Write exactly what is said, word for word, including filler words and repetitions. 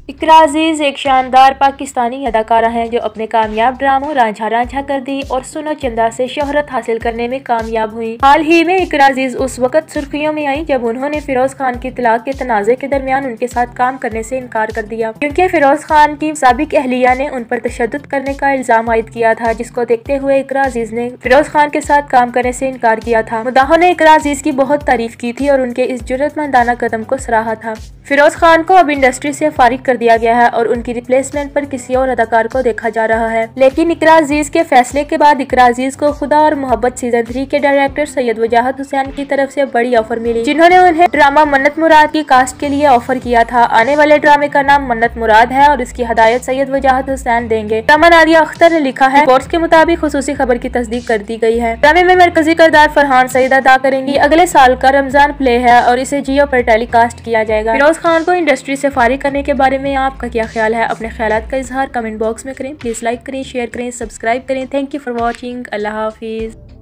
इकरा अजीज एक शानदार पाकिस्तानी अदाकारा है जो अपने कामयाब ड्रामों रांझा रांझा कर दी और सुनो चंदा से शोहरत हासिल करने में कामयाब हुई। हाल ही में इकरा अजीज उस वक्त सुर्खियों में आई जब उन्होंने फिरोज खान की तलाक के तनाज़े के दरमियान उनके साथ काम करने से इनकार कर दिया, क्योंकि फिरोज खान की साबिक अहलिया ने उन पर तशद्दुद करने का इल्जाम आयद किया था, जिसको देखते हुए इकरा अजीज ने फिरोज खान के साथ काम करने से इनकार किया था। मुद्दाहों ने इकरा अजीज की बहुत तारीफ की थी और उनके इस जुर्रतमंदाना कदम को सराहा था। फिरोज खान को अब इंडस्ट्री से फारिग कर दिया गया है और उनकी रिप्लेसमेंट पर किसी और अदाकार को देखा जा रहा है। लेकिन इकरा अजीज के फैसले के बाद इकरा अजीज को खुदा और मोहब्बत सीजन थ्री के डायरेक्टर सैयद वजाहत हुसैन की तरफ से बड़ी ऑफर मिली, जिन्होंने उन्हें ड्रामा मन्नत मुराद की कास्ट के लिए ऑफर किया था। आने वाले ड्रामे का नाम मन्नत मुराद है और इसकी हदायत सैयद वजाहत हुसैन देंगे। ड्रामा नादिया अख्तर ने लिखा है। रिपोर्ट्स के मुताबिक खुसूसी खबर की तस्दीक कर दी गई है। ड्रामे में मरकजी किरदार फरहान सईद अदा करेंगी। अगले साल का रमजान प्ले है और इसे जियो पर टेलीकास्ट किया जाएगा। फिरोज खान को इंडस्ट्री से फारिग करने के बारे में आपका क्या ख्याल है? अपने ख्यालात का इजहार कमेंट बॉक्स में करें। प्लीज लाइक करें, शेयर करें, सब्सक्राइब करें। Thank you for watching. अल्लाह हाफिज।